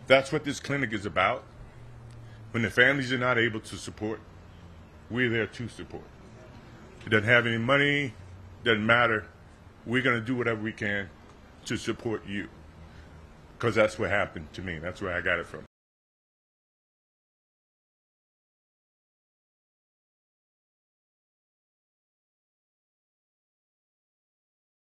That's what this clinic is about. When the families are not able to support, we're there to support. It doesn't have any money, doesn't matter. We're going to do whatever we can to support you. Because that's what happened to me. That's where I got it from.